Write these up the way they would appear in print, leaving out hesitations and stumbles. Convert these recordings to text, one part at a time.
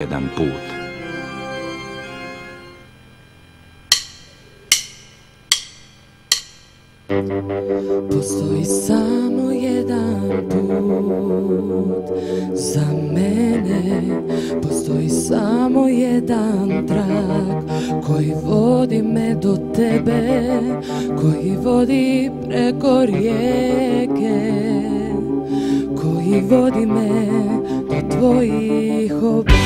jedan put. Postoji samo jedan put za mene, postoji samo jedan trag koji vodi me do tebe, koji vodi preko rijeke, koji vodi me do tvojih obraz.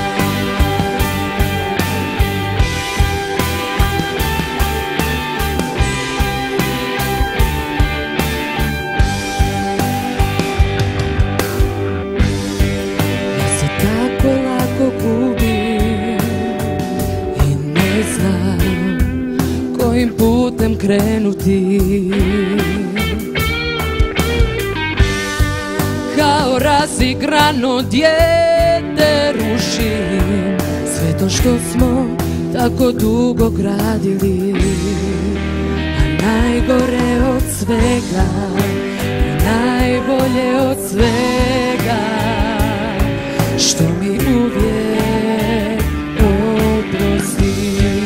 Kojim putem krenuti, kao razigrano dijete rušim sve to što smo tako dugo gradili. A najgore od svega i najbolje od svega, što mi uvijek oprosti.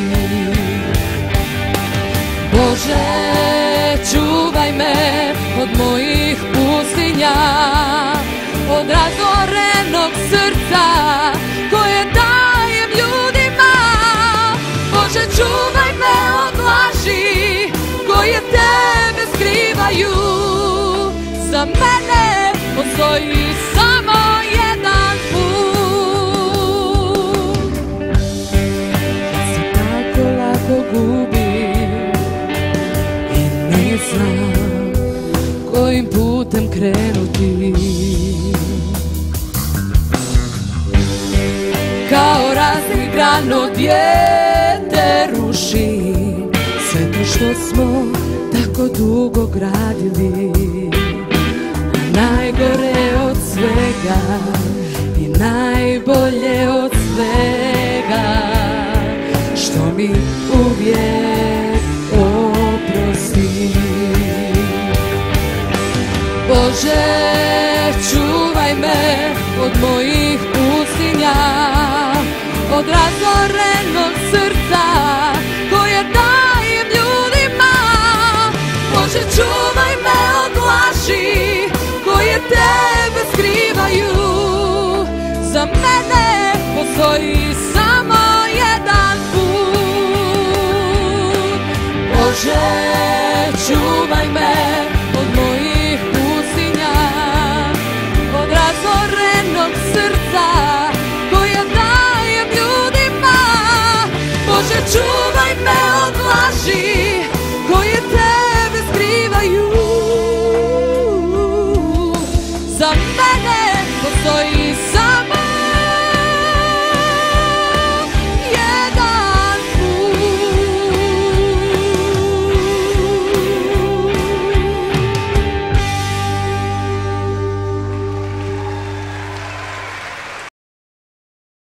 Bože, čuvaj me od mojih pustinja, od razorenog srca koje dajem ljudima. Bože, čuvaj me od laži koje tebe skrivaju. Za mene postoji samo jedan put. Ja se tako lako gubim, znam kojim putem krenuti. Kao razigrano dijete rušim sve to što smo tako dugo gradili. A najgore od svega i najbolje od svega, što mi uvijek oprosti. Bože, čuvaj me od mojih pustinja, od